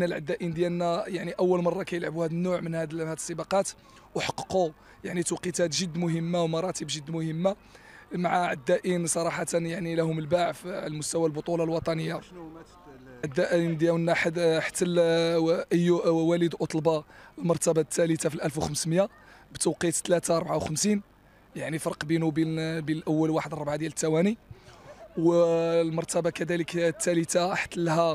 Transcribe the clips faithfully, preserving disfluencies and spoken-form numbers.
لان العدائين ديالنا يعني اول مره كيلعبوا هذا النوع من هذه هذه السباقات، وحققوا يعني توقيتات جد مهمه ومراتب جد مهمه مع عدائين صراحه يعني لهم الباع على مستوى البطوله الوطنيه. العدائين ديالنا احتل ايو وليد أطلبة المرتبه الثالثه في ألف وخمسمائة بتوقيت ثلاثة أربعة وخمسين، يعني فرق بينه وبين بين الاول واحد ربعه ديال الثواني. والمرتبه كذلك الثالثه احتلها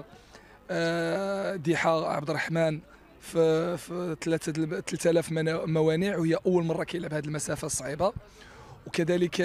ديحة عبد الرحمن في في ثلاثة آلاف موانع، وهي اول مره كيلعب هذه المسافه الصعيبه. وكذلك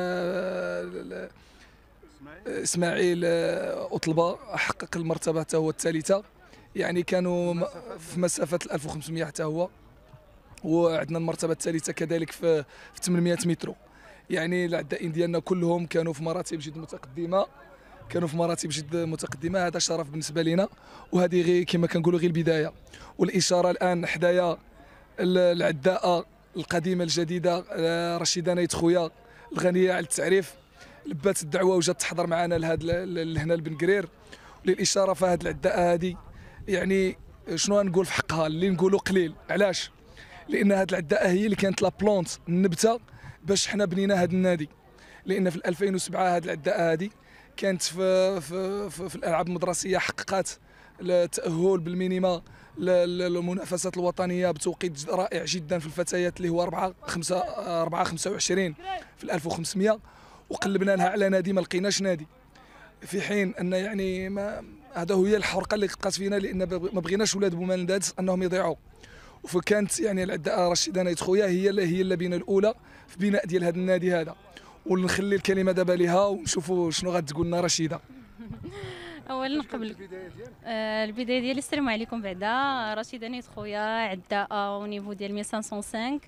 اسماعيل أطلبة حقق المرتبه حتى هو الثالثه، يعني كانوا في مسافه ألف وخمسمائة حتى هو. وعندنا المرتبه الثالثه كذلك في في ثمانمائة متر. يعني العدائين ديالنا كلهم كانوا في مراتب جد متقدمه، كانوا في مراتب جد متقدمه. هذا شرف بالنسبه لنا، وهذه غير كما كنقولوا غير البدايه. والاشاره الان حدايا العداءه القديمه الجديده رشيده نايت خويا الغنيه على التعريف، لبات الدعوه وجات تحضر معنا لهذا لهنا لبن قرير. للاشاره فهاد العداءه هذه يعني شنو نقول في حقها اللي نقولوا قليل. علاش؟ لان هاد العداءه هي اللي كانت لا بلونت النبته باش حنا بنينا هذا النادي. لان في ألفين وسبعة هاد العداءه هذه كانت في في في, في الالعاب المدرسيه، حققت التاهل بالمينيما للمنافسات الوطنيه بتوقيت رائع جدا في الفتيات اللي هو أربعة خمسة أربعة خمسة وعشرين في ألف وخمسمائة. وقلبنا لها على نادي ما لقيناش نادي، في حين ان يعني ما هذا هي الحرقه اللي بقات فينا، لان ما بغيناش ولاد بومالنداد انهم يضيعوا. فكانت يعني العداء رشيده نايت خويا هي هي اللبنه الاولى في بناء ديال هذا النادي هذا. ونخلي الكلمه دابا ليها ونشوفوا شنو غتقول لنا رشيده. اولا قبل آه البدايه ديالي السلام عليكم. بعدا رشيده نيت خويا عداء او نيفو ديال ألف وخمسمائة وخمسة،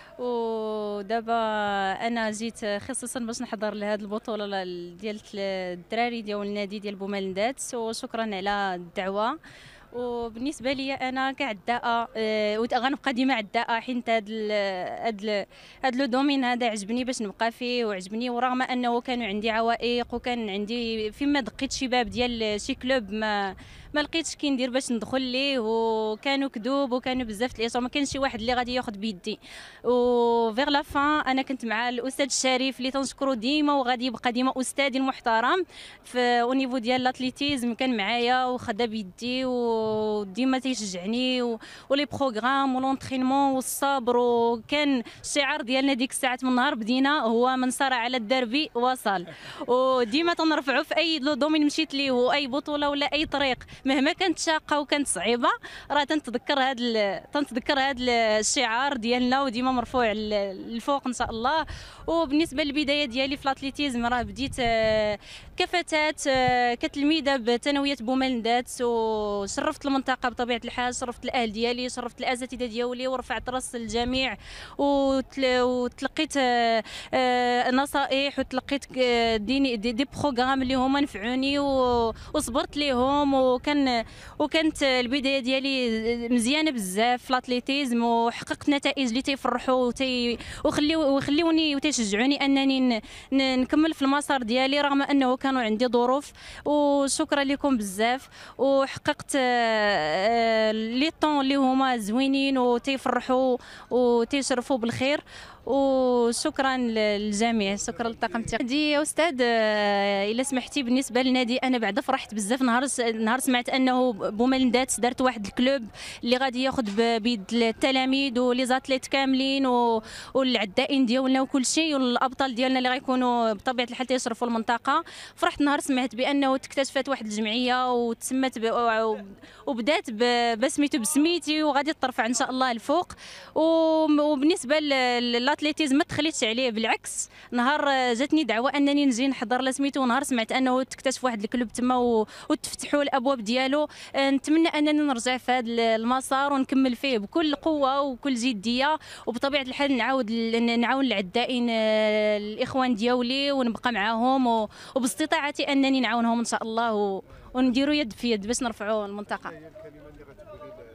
ودابا انا جيت خصيصا باش نحضر لهذه البطوله ديال الدراري ديال النادي ديال بومالندات، وشكرا على الدعوه. وبالنسبه لي انا كعداءه أه وغنبقى ديما عداءه، حيت هاد هاد هاد لو دومين هذا عجبني باش نبقى فيه وعجبني. ورغم انه كانوا عندي عوائق وكان عندي فيما دقيت شي باب ديال شي كلوب ما ما لقيتش كي ندير باش ندخل ليه، وكانوا كذوب وكانوا بزاف الاشاره، ما كانش شي واحد اللي غادي ياخذ بيدي. وفيغ لا فان انا كنت مع الاستاذ الشريف اللي تنشكرو ديما وغادي يبقى ديما استاذي المحترم في اونيفو ديال الاتليتيزم. كان معايا وخدا بيدي وديما تيشجعني، ولي بروغرام ولونطرينمون والصبر. وكان الشعار ديالنا ديك الساعات من نهار بدينا هو من سار على الدرب وصل، وديما تنرفعوا في اي دومين مشيت ليه واي بطوله ولا اي طريق مهما كانت شاقه وكانت صعيبه، راه تنتذكر هذا تنتذكر هذا الشعار ديالنا وديما مرفوع للفوق ان شاء الله. وبالنسبه للبدايه ديالي في الاتليتيزم راه بديت كفتاه كتلميذه بثانويه بومالندات، وشرفت المنطقه بطبيعه الحال، شرفت الاهل ديالي، شرفت الاساتذه ديالي، ورفعت راس الجميع. وتلقيت نصائح وتلقيت دي, دي, دي بروغرام اللي هما نفعوني وصبرت ليهم. وكان وكانت البدايه ديالي مزيانه بزاف في الاتليتيزم، وحققت نتائج اللي تيفرحوا وتي وخليو وخليوني وتيشجعوني انني نكمل في المسار ديالي رغم انه كانوا عندي ظروف. وشكرا لكم بزاف. وحققت لي طون اللي هما زوينين وتيفرحوا وتيشرفوا بالخير. وشكرا للجميع، شكرا للطاقم التقني. يا استاذ الا سمحتي، بالنسبه للنادي انا بعدا فرحت بزاف نهار نهار سمعت انه بومالندات دارت واحد الكلوب اللي غادي ياخذ بيد التلاميذ ولي زاتليت كاملين والعدائين ديالنا وكل شيء، والابطال ديالنا اللي غيكونوا بطبيعه الحال تيشرفوا المنطقه. فرحت نهار سمعت بانه تكتشفت واحد الجمعيه وتسمت وبدات بسميتو بسميتي وغادي ترفع ان شاء الله الفوق. وبالنسبه الاتليتيزم ما تخليتش عليه، بالعكس نهار جاتني دعوه انني نجي نحضر لسميتو، ونهار سمعت انه تكتشف واحد الكلوب تما وتفتحوا الابواب ديالو. نتمنى انني نرجع في هذا المسار ونكمل فيه بكل قوه وكل جديه، وبطبيعه الحال نعاود نعاون العدائين الاخوان ديالي ونبقى معاهم، وباستطاعتي انني نعاونهم ان شاء الله ونديروا يد في يد باش نرفعوا المنطقه.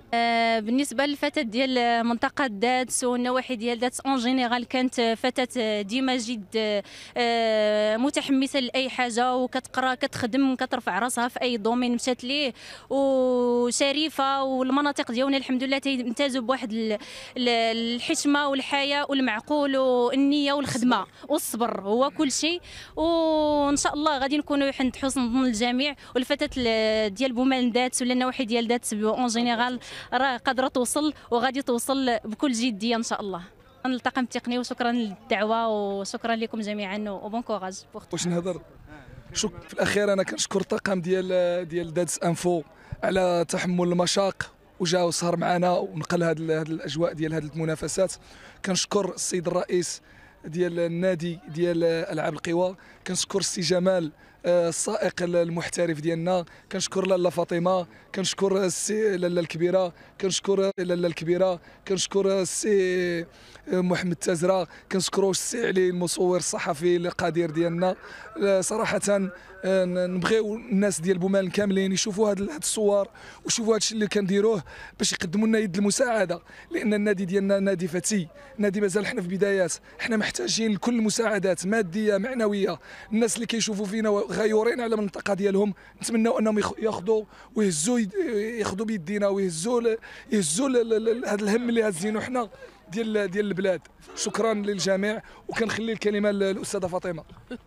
بالنسبه للفتاه ديال منطقه داتس والنواحي ديال داتس اون جينيرال، كانت فتاه ديما جد متحمسه لاي حاجه، وكتقرا كتخدم كترفع راسها في اي دومين مشات ليه، وشريفه. والمناطق ديالنا الحمد لله تمتازوا بواحد الحشمه والحياء والمعقول والنيه والخدمه والصبر، هو كل شيء. وان شاء الله غادي نكونوا عند حسن ظن الجميع. والفتاه ديال بومال داتس ولا النواحي ديال داتس اون جينيرال راه قادره توصل وغادي توصل بكل جديه ان شاء الله. الطاقم التقني وشكرا للدعوه وشكرا لكم جميعا وبون كوراج. واش نهضر؟ شك في الاخير انا كنشكر الطاقم ديال ديال داتس انفو على تحمل المشاق وجا وسهر معنا ونقل هذه الاجواء ديال هذه المنافسات. كنشكر السيد الرئيس ديال النادي ديال العاب القوى، كنشكر السي جمال السائق المحترف ديالنا، كنشكر لاله فاطمه، كنشكر السي لاله الكبيره، كنشكر لاله الكبيره، كنشكر السي محمد تازرا، كنشكروا السي علي المصور الصحفي القدير ديالنا. صراحه نبغيو الناس ديال بومال كاملين يشوفوا هاد الصور ويشوفوا هادشي اللي كنديروه باش يقدموا لنا يد المساعده، لان النادي ديالنا نادي فتي، نادي مازال حنا في بدايات، حنا محتاجين لكل المساعدات ماديه معنويه. الناس اللي كيشوفوا فينا غيورين على المنطقه ديالهم نتمنوا انهم ياخذوا ويهزوا ياخذوا بيدينا ويهزوا يهزوا هذا الهم اللي هازينو حنا ديال ديال البلاد. شكرا للجميع وكنخلي الكلمه للاستاذه فاطمه.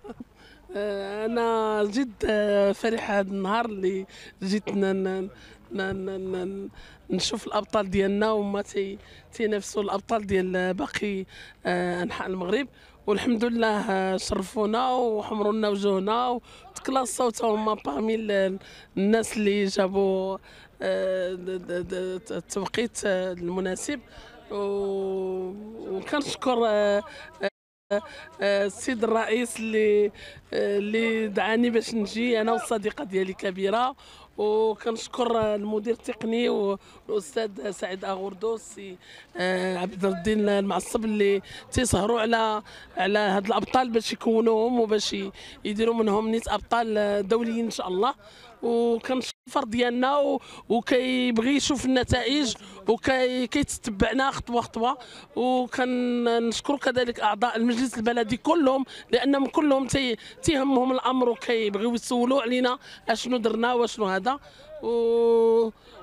انا جد فرحه هذا النهار اللي جيت نشوف الابطال ديالنا وما تينافسوا الابطال ديال باقي انحاء المغرب، والحمد لله شرفونا وحمروا لنا وجوهنا وتكلاصوا حتى هما باغمي الناس اللي جابوا التوقيت المناسب. وكنشكر السيد الرئيس اللي اللي دعاني باش نجي انا والصديقه ديالي كبيره، وكنشكر المدير التقني والاستاذ سعيد اغوردو السي عبد الدين المعصب اللي تيسهروا على على هاد الابطال باش يكونوهم وباش يديروا منهم نيت ابطال دوليين ان شاء الله. وكنشكر ديالنا وكيبغي يشوف النتائج وكيتتبعنا خطوه خطوه. وكنشكر كذلك اعضاء المجلس البلدي كلهم لانهم كلهم تيهمهم الامر وكيبغيو يسولوا علينا اشنو درنا واشنو هذا. و